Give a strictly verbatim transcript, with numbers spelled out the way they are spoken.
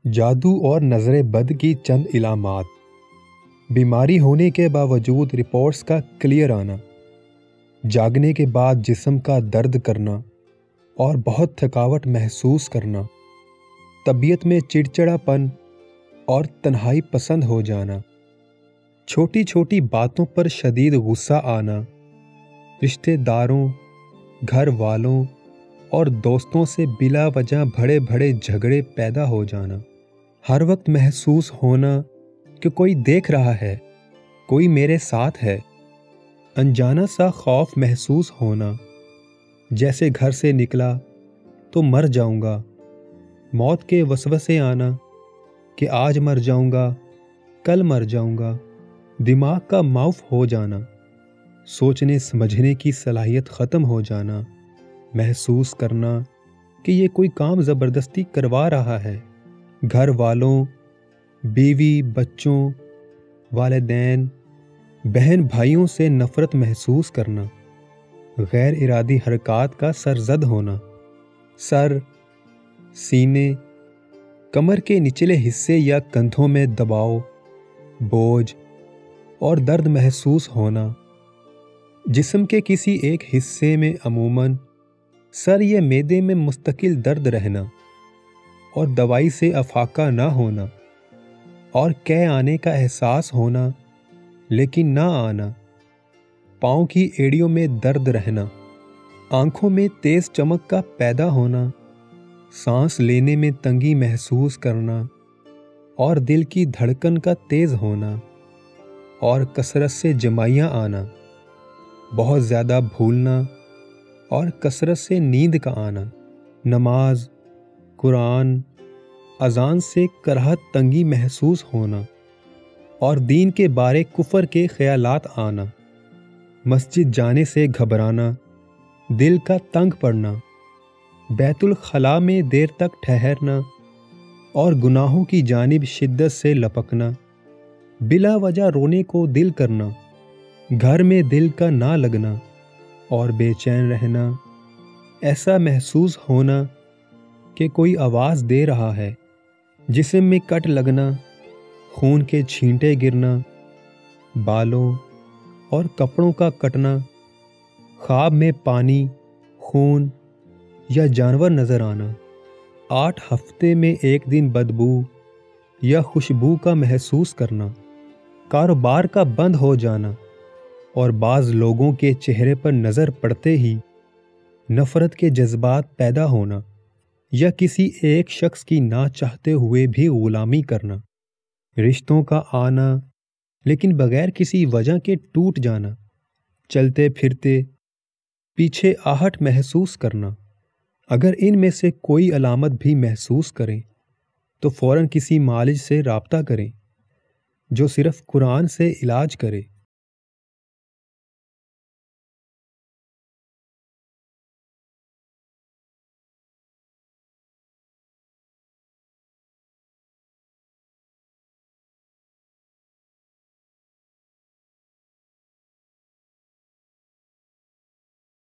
جادو اور نظر بد کی چند علامات۔ بیماری ہونے کے باوجود رپورٹس کا کلیئر آنا، جاگنے کے بعد جسم کا درد کرنا اور بہت تھکاوٹ محسوس کرنا، طبیعت میں چڑچڑا پن اور تنہائی پسند ہو جانا، چھوٹی چھوٹی باتوں پر شدید غصہ آنا، رشتہ داروں، گھر والوں اور دوستوں سے بلا وجہ بڑے بڑے جھگڑے پیدا ہو جانا، ہر وقت محسوس ہونا کہ کوئی دیکھ رہا ہے، کوئی میرے ساتھ ہے، انجانا سا خوف محسوس ہونا، جیسے گھر سے نکلا تو مر جاؤں گا، موت کے وسوسے آنا کہ آج مر جاؤں گا، کل مر جاؤں گا، دماغ کا معاف ہو جانا، سوچنے سمجھنے کی صلاحیت ختم ہو جانا، محسوس کرنا کہ یہ کوئی کام زبردستی کروا رہا ہے، گھر والوں، بیوی، بچوں، والدین، بہن بھائیوں سے نفرت محسوس کرنا، غیر ارادی حرکات کا سرزد ہونا، سر، سینے، کمر کے نچلے حصے یا کندھوں میں دباؤ، بوجھ اور درد محسوس ہونا، جسم کے کسی ایک حصے میں عموماً سر یا معدے میں مستقل درد رہنا اور دوائی سے افاقہ نہ ہونا، اور قے آنے کا احساس ہونا لیکن نہ آنا، پاؤں کی ایڑیوں میں درد رہنا، آنکھوں میں تیز چمک کا پیدا ہونا، سانس لینے میں تنگی محسوس کرنا اور دل کی دھڑکن کا تیز ہونا، اور کثرت سے جمائیاں آنا، بہت زیادہ بھولنا اور کثرت سے نیند کا آنا، نماز، قرآن، اذان سے کراہت تنگی محسوس ہونا اور دین کے بارے کفر کے خیالات آنا، مسجد جانے سے گھبرانا، دل کا تنگ پڑنا، بیت الخلاء میں دیر تک ٹھہرنا اور گناہوں کی جانب شدت سے لپکنا، بلا وجہ رونے کو دل کرنا، گھر میں دل کا نہ لگنا اور بے چین رہنا، ایسا محسوس ہونا کہ کوئی آواز دے رہا ہے، جسم میں کٹ لگنا، خون کے چھینٹے گرنا، بالوں اور کپڑوں کا کٹنا، خواب میں پانی، خون یا جانور نظر آنا، آٹھ ہفتے میں ایک دن بدبو یا خوشبو کا محسوس کرنا، کاروبار کا بند ہو جانا اور بعض لوگوں کے چہرے پر نظر پڑتے ہی نفرت کے جذبات پیدا ہونا یا کسی ایک شخص کی نہ چاہتے ہوئے بھی غلامی کرنا، رشتوں کا آنا لیکن بغیر کسی وجہ کے ٹوٹ جانا، چلتے پھرتے پیچھے آہٹ محسوس کرنا۔ اگر ان میں سے کوئی علامت بھی محسوس کریں تو فوراً کسی معالج سے رابطہ کریں جو صرف قرآن سے علاج کرے۔